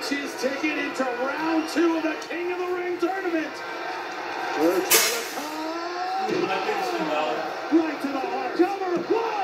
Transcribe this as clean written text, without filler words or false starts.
She is taking it to round 2 of the King of the Ring tournament. Right to the heart. Cover. 1.